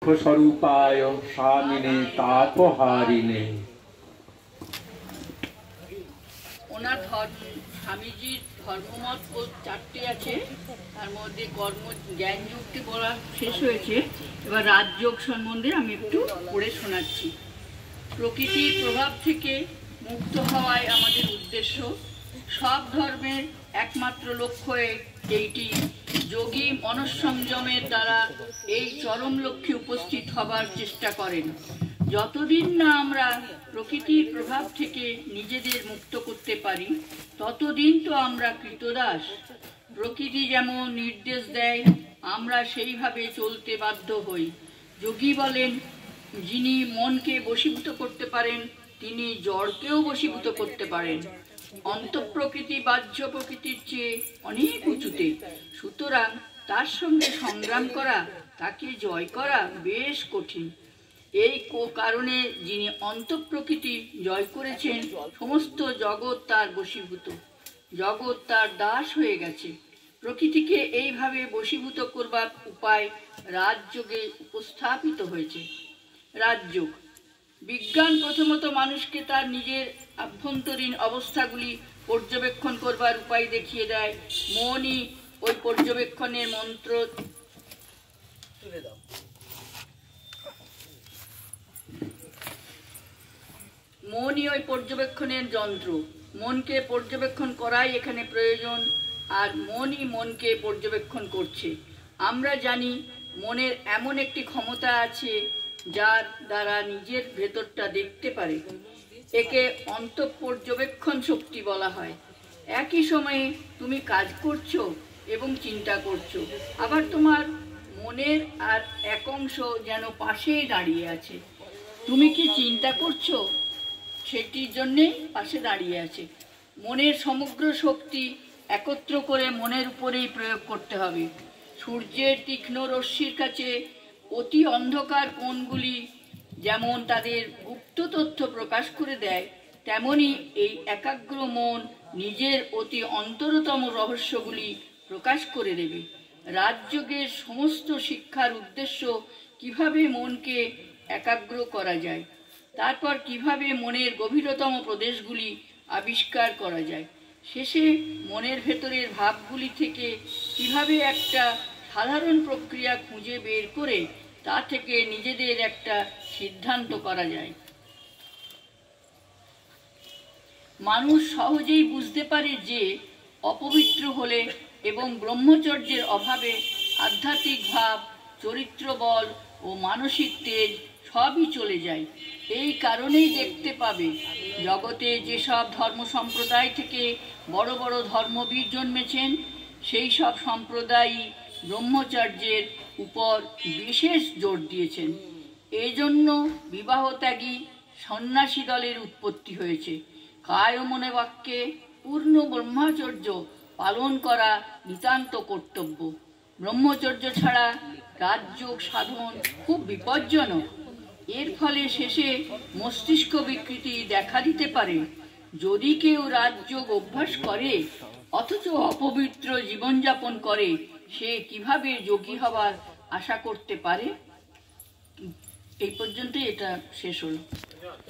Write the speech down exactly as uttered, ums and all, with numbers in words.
स्वरूपाय स्वामिने तापहारिणे। ওনার ধর্ম স্বামীজির ধর্মমত চারটি আছে, তার মধ্যে কর্ম জ্ঞান যুক্তি বলা শেষ হয়েছে। এবার রাজযোগ সম্বন্ধে আমি একটু পড়ে শোনাচ্ছি। প্রকৃতির প্রভাব থেকে মুক্ত হওয়াই আমাদের উদ্দেশ্য। সব ধর্মের একমাত্র লক্ষ্য এইটি। যোগী মনঃসংযমের দ্বারা এই চরম লক্ষ্যে উপস্থিত হবার চেষ্টা করেন। যতদিন না আমরা প্রকৃতির প্রভাব থেকে নিজেদের মুক্ত করতে পারি, ততদিন তো আমরা কৃতদাস। প্রকৃতি যেমন নির্দেশ দেয়, আমরা সেইভাবে চলতে বাধ্য হই। যোগী বলেন, যিনি মনকে বশীভূত করতে পারেন, তিনি জড়কেও বশীভূত করতে পারেন। অন্তঃপ্রকৃতি বাহ্য প্রকৃতির চেয়ে অনেক উঁচুতে, সুতরাং তার সঙ্গে সংগ্রাম করা, তাকে জয় করা বেশ কঠিন। এই কারণে যিনি অন্তঃপ্রকৃতি জয় করেছেন, সমস্ত জগৎ তার বশীভূত, জগৎ তার দাস হয়ে গেছে। প্রকৃতিকে এইভাবে বশীভূত করবার উপায় রাজযোগে উপস্থাপিত হয়েছে। রাজযোগ বিজ্ঞান প্রথমত মানুষকে তার নিজের আভ্যন্তরীণ অবস্থাগুলি পর্যবেক্ষণ করবার উপায় দেখিয়ে দেয়। মনই ওই পর্যবেক্ষণের মন্ত্র তুলে দাও মনই ওই পর্যবেক্ষণের যন্ত্র। মনকে পর্যবেক্ষণ করাই এখানে প্রয়োজন, আর মনই মনকে পর্যবেক্ষণ করছে। আমরা জানি মনের এমন একটি ক্ষমতা আছে যার দ্বারা নিজের ভেতরটা দেখতে পারে। একে অন্তঃপর্যবেক্ষণ শক্তি বলা হয়। একই সময়ে তুমি কাজ করছো এবং চিন্তা করছো, আবার তোমার মনের আর এক অংশ যেন পাশেই দাঁড়িয়ে আছে। তুমি কি চিন্তা করছো, সেটির জন্যে পাশে দাঁড়িয়ে আছে। মনের সমগ্র শক্তি একত্র করে মনের উপরেই প্রয়োগ করতে হবে। সূর্যের তীক্ষ্ণ রশ্মির কাছে অতি অন্ধকার কোণগুলি যেমন তাদের গুপ্ত তথ্য প্রকাশ করে দেয়, তেমনি এই একাগ্র মন নিজের অতি অন্তরতম রহস্যগুলি প্রকাশ করে দেবে। রাজযোগের সমস্ত শিক্ষার উদ্দেশ্য কিভাবে মনকে একাগ্র করা যায়, তারপর কিভাবে মনের গভীরতম প্রদেশগুলি আবিষ্কার করা যায়, শেষে মনের ভেতরের ভাবগুলি থেকে কিভাবে একটা সাধারণ প্রক্রিয়া খুঁজে বের করে তা থেকে নিজেদের একটা সিদ্ধান্ত করা যায়। মানুষ সহজেই বুঝতে পারে যে অপবিত্র হলে এবং ব্রহ্মচর্যের অভাবে আধ্যাত্মিক ভাব, চরিত্র বল ও মানসিক তেজ সবই চলে যায়। এই কারণেই দেখতে পাবে জগতে যেসব ধর্ম সম্প্রদায় থেকে বড় বড় ধর্মবীর জন্মেছেন, সেই সব সম্প্রদায়ই ব্রহ্মচর্যের উপর বিশেষ জোর দিয়েছেন। এজন্য বিবাহত্যাগী সন্ন্যাসী দলের উৎপত্তি হয়েছে। কায় মনে বাক্যে পূর্ণ ব্রহ্মচর্য পালন করা নিতান্ত কর্তব্য। ব্রহ্মচর্য ছাড়া রাজযোগ সাধন খুব বিপজ্জনক। এর ফলে শেষে মস্তিষ্ক বিকৃতি দেখা দিতে পারে। যদি কেউ রাজযোগ অভ্যাস করে অথচ অপবিত্র জীবনযাপন করে, সে কিভাবে যোগী হবার আশা করতে পারে? এই পর্যন্তই এটা শেষ হলো।